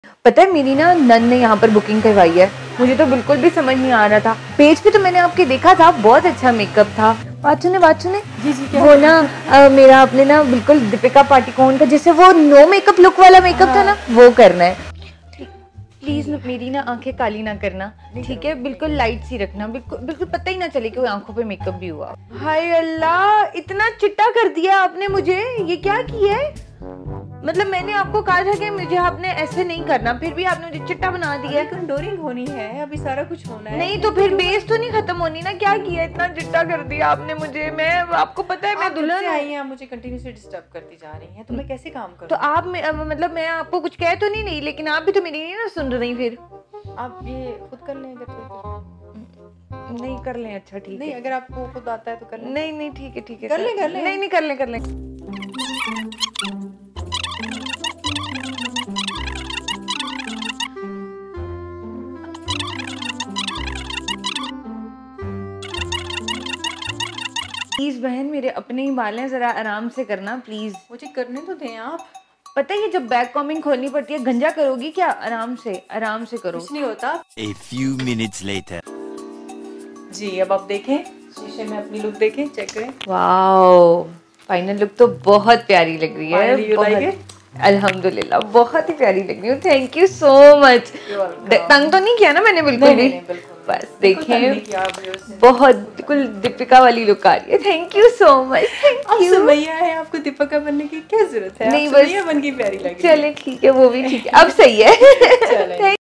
पता है मेरी ना नन ने यहाँ पर बुकिंग करवाई है, मुझे तो बिल्कुल भी समझ नहीं आ रहा था। पेज पे तो मैंने आपके देखा था, बहुत अच्छा मेकअप था। बात सुने जी जी क्या वो ना मेरा आपने ना बिल्कुल दीपिका पाटिकोन का जैसे वो नो मेकअप लुक वाला मेकअप था ना, वो करना है। प्लीज मेरी ना आंखें काली ना करना, ठीक है? बिल्कुल लाइट सी रखना, बिल्कुल बिल्कुल पता ही ना चले कि वो आंखों पे मेकअप भी हुआ। हाय अल्लाह, इतना चिट्टा कर दिया आपने मुझे, ये क्या किया है? मतलब मैंने आपको कहा था कि मुझे आपने ऐसे नहीं करना, फिर भी आपने मुझे चिट्टा बना दिया। कंटूरिंग होनी है, अभी सारा कुछ होना है। नहीं तो फिर बेस तो नहीं खत्म होनी ना, क्या किया? इतना चिट्टा कर दिया आपने मुझे। मैं आपको पता है मैं दुल्हन आई हैं, मुझे कंटिन्यूसली डिस्टर्ब करती जा रही हैं, तो मैं कैसे काम करूं? तो आप मतलब मैं आपको कुछ कह तो नहीं रही, लेकिन आप भी तो मेरी नहीं ना सुन रही। फिर आप ये खुद कर लें अगर तो। नहीं कर लें, अच्छा ठीक है। नहीं अगर आपको खुद आता है तो कर लें। नहीं ठीक है कर लें नहीं कर लें। प्लीज बहन, मेरे अपने ही बाल हैं, जरा आराम से करना प्लीज। मुझे करने तो दें आप। पता है जब बैक कॉमिंग खोलनी पड़ती है, गंजा करोगी क्या? आराम से करो। कुछ नहीं होता। A few minutes later. जी अब आप देखें शीशे में, अपनी लुक देखें, चेक करें। वाओ, फाइनल लुक तो बहुत प्यारी लग रही है। बहुत अल्हम्दुलिल्लाह, बहुत ही प्यारी लग रही हूँ। Thank you so much. तंग तो नहीं किया ना मैंने? बिल्कुल भी। बस देखें, बहुत बिल्कुल दीपिका वाली लुक आ रही है। Thank you so much. Thank you. Sumaiya है, आपको दीपिका बनने की क्या जरूरत है? नहीं बस सुमैया बन की प्यारी लगी। चले ठीक है, वो भी ठीक है, अब सही है।